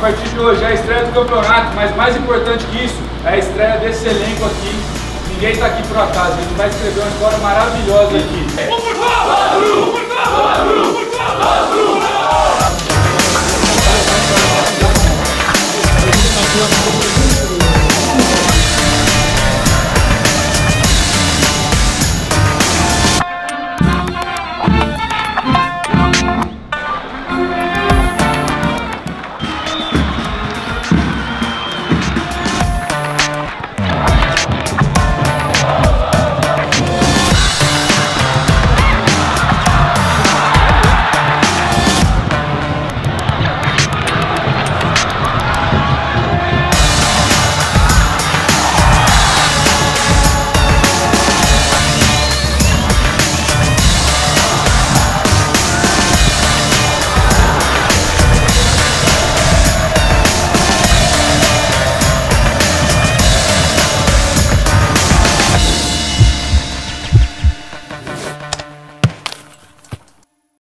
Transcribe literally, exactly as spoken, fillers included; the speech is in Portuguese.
partir de hoje é a estreia do campeonato, mas mais importante que isso, é a estreia desse elenco aqui. Ninguém está aqui por acaso, a gente vai escrever uma história maravilhosa aqui.